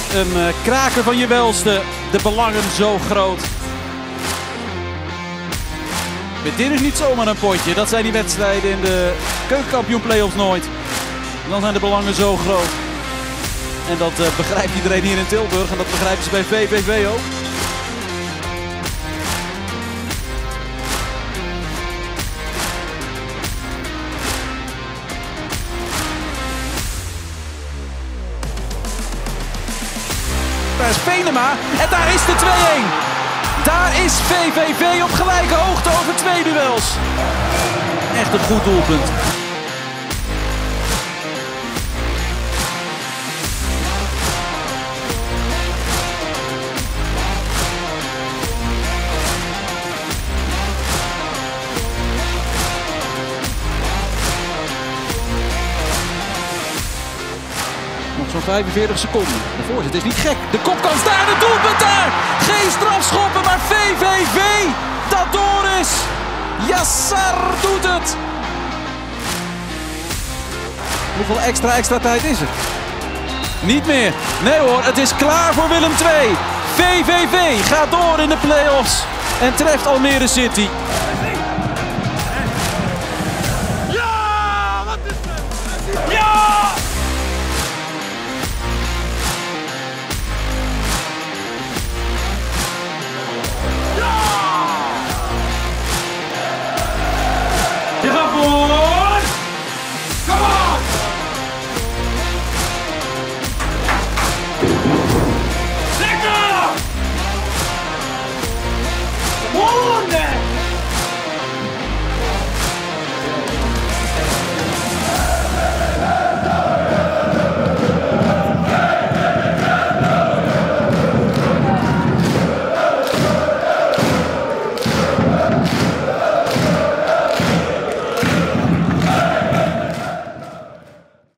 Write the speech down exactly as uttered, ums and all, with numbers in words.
Een uh, kraker van je welste. De belangen zo groot. Dit is niet zomaar een potje. Dat zijn die wedstrijden in de keukenkampioen playoffs nooit. Dan zijn de belangen zo groot. En dat uh, begrijpt iedereen hier in Tilburg. En dat begrijpen ze bij V V V ook. Daar is Venema en daar is de twee-een. Daar is V V V op gelijke hoogte over twee duels. Echt een goed doelpunt. Nog zo'n vijfenveertig seconden. De voorzet is niet gek. De kopkans daar, de doelpunt daar. Geen strafschoppen, maar V V V dat door is. Yassar doet het. Hoeveel extra extra tijd is er? Niet meer. Nee hoor, het is klaar voor Willem twee. V V V gaat door in de play-offs en treft Almere City.